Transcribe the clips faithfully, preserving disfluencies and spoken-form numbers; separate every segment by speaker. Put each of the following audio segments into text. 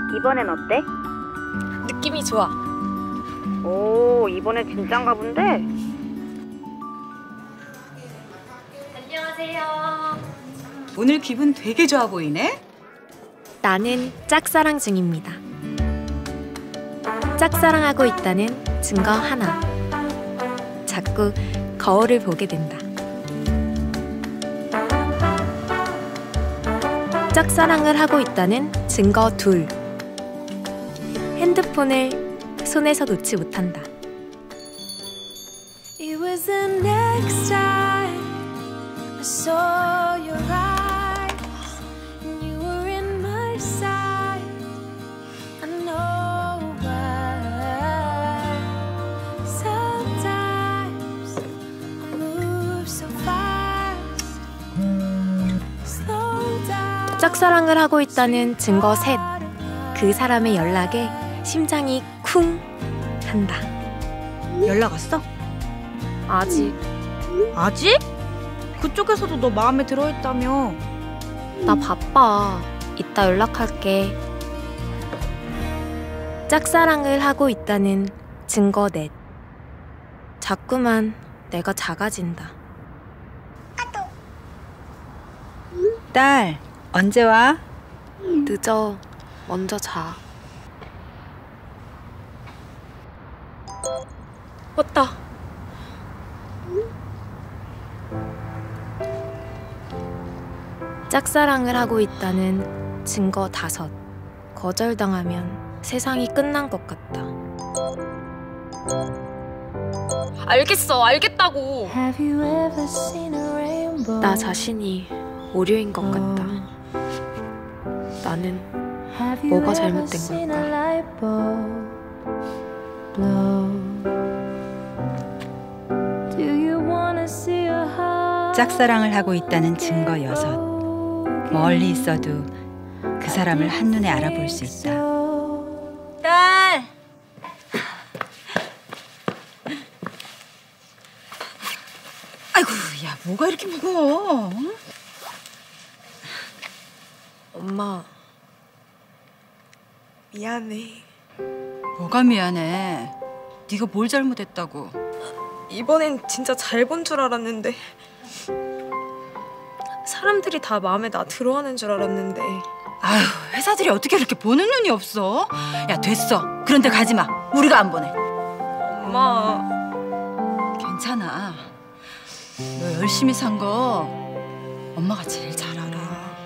Speaker 1: 이번엔 어때?
Speaker 2: 느낌이 좋아.
Speaker 1: 오, 이번엔 진짠가 본데?
Speaker 2: 안녕하세요.
Speaker 3: 오늘 기분 되게 좋아 보이네?
Speaker 2: 나는 짝사랑 중입니다. 짝사랑하고 있다는 증거 하나. 자꾸 거울을 보게 된다. 짝사랑을 하고 있다는 증거 둘. 핸드폰을 손에서 놓지 못한다. It was the next time I saw your eyes and you were in my sight. I know why. Sometimes I move so fast. Slow down. 짝사랑을 하고 있다는 증거 셋. 그 사람의 연락에 심장이 쿵 한다.
Speaker 3: 연락 왔어?
Speaker 2: 아직.
Speaker 3: 아직? 그쪽에서도 너 마음에 들어했다며.
Speaker 2: 나 바빠. 이따 연락할게. 짝사랑을 하고 있다는 증거 넷. 자꾸만 내가 작아진다.
Speaker 3: 딸, 언제 와?
Speaker 2: 늦어. 먼저 자. 왔다. 짝사랑을 하고 있다는 증거 다섯. 거절당하면 세상이 끝난 것 같다. 알겠어, 알겠다고. 나 자신이 오류인 것 같다. 나는 뭐가 잘못된 걸까?
Speaker 3: 짝사랑을 하고 있다는 증거 여섯. 멀리 있어도 그 사람을 한눈에 알아볼 수 있다. 딸! 아이고, 야, 뭐가 이렇게 무거워?
Speaker 2: 엄마, 미안해.
Speaker 3: 뭐가 미안해? 네가 뭘 잘못했다고?
Speaker 2: 이번엔 진짜 잘 본 줄 알았는데 사람들이 다 마음에 나 들어하는 줄 알았는데.
Speaker 3: 아휴, 회사들이 어떻게 그렇게 보는 눈이 없어? 야, 됐어. 그런데 가지 마. 우리가 안 보내.
Speaker 2: 엄마.
Speaker 3: 괜찮아. 너 열심히 산 거 엄마가 제일 잘 알아.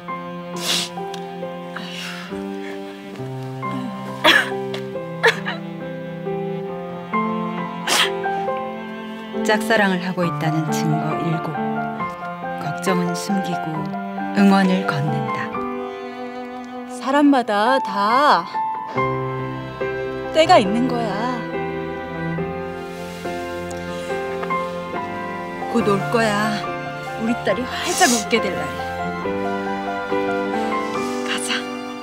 Speaker 3: 짝사랑을 하고 있다는 증거 일곱. 걱정은 숨기고 응원을 건넨다. 사람마다 다 때가 있는 거야. 곧 올 거야. 우리 딸이 활짝 웃게 될 날. 가자.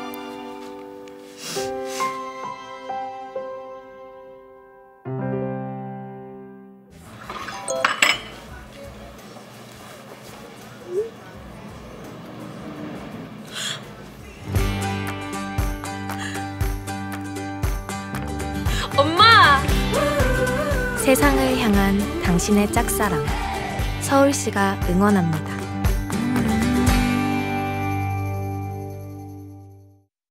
Speaker 2: 엄마! 세상을 향한 당신의 짝사랑. 서울시가 응원합니다.